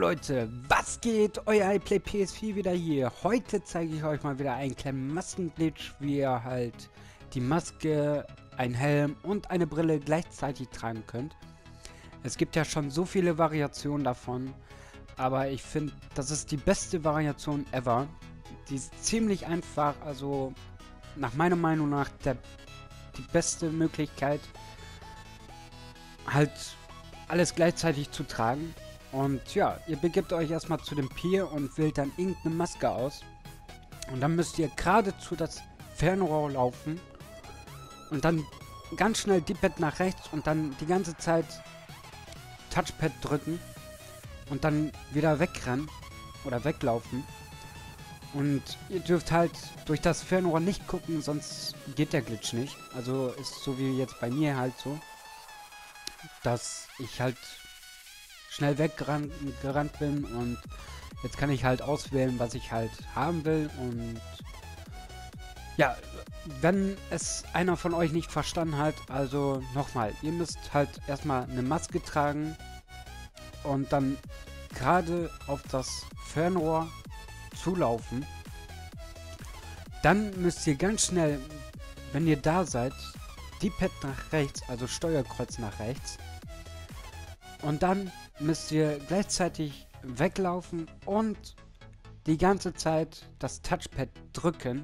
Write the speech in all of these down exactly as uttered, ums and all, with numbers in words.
Leute, was geht? Euer iPlay P S vier wieder hier. Heute zeige ich euch mal wieder einen kleinen Maskenglitch, wie ihr halt die Maske, ein Helm und eine Brille gleichzeitig tragen könnt. Es gibt ja schon so viele Variationen davon, aber ich finde, das ist die beste Variation ever. Die ist ziemlich einfach, also nach meiner Meinung nach der, die beste Möglichkeit, halt alles gleichzeitig zu tragen. Und ja, ihr begebt euch erstmal zu dem Pier und wählt dann irgendeine Maske aus. Und dann müsst ihr geradezu das Fernrohr laufen und dann ganz schnell D-Pad nach rechts und dann die ganze Zeit Touchpad drücken und dann wieder wegrennen oder weglaufen. Und ihr dürft halt durch das Fernrohr nicht gucken, sonst geht der Glitch nicht. Also ist so wie jetzt bei mir halt so, dass ich halt schnell weggerannt gerannt bin und jetzt kann ich halt auswählen, was ich halt haben will. Und ja, wenn es einer von euch nicht verstanden hat, also nochmal, ihr müsst halt erstmal eine Maske tragen und dann gerade auf das Fernrohr zulaufen. Dann müsst ihr ganz schnell, wenn ihr da seid, D-Pad nach rechts, also Steuerkreuz nach rechts. Und dann müsst ihr gleichzeitig weglaufen und die ganze Zeit das Touchpad drücken.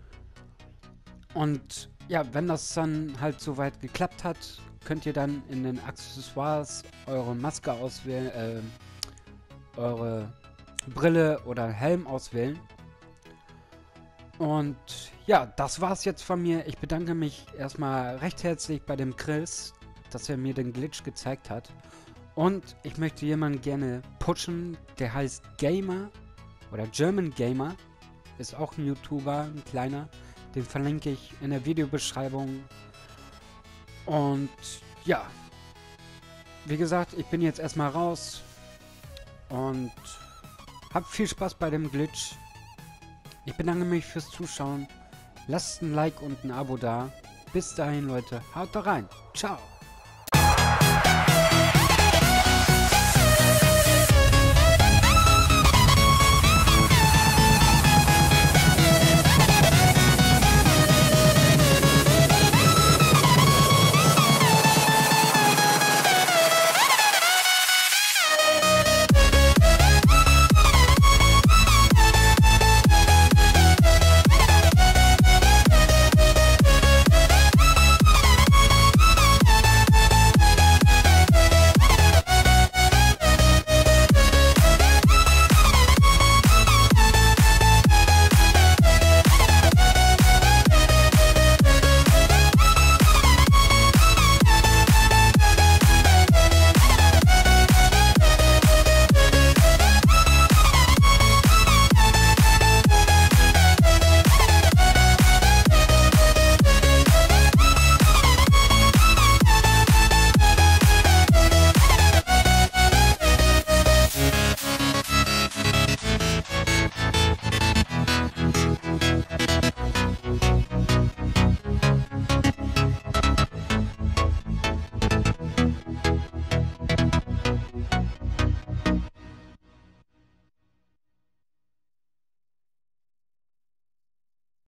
Und ja, wenn das dann halt soweit geklappt hat, könnt ihr dann in den Accessoires eure Maske auswählen, äh, eure Brille oder Helm auswählen. Und ja, das war's jetzt von mir. Ich bedanke mich erstmal recht herzlich bei dem Chris, dass er mir den Glitch gezeigt hat. Und ich möchte jemanden gerne pushen, der heißt Gamer oder German Gamer. Ist auch ein YouTuber, ein kleiner. Den verlinke ich in der Videobeschreibung. Und ja, wie gesagt, ich bin jetzt erstmal raus. Und habt viel Spaß bei dem Glitch. Ich bedanke mich fürs Zuschauen. Lasst ein Like und ein Abo da. Bis dahin, Leute. Haut da rein. Ciao.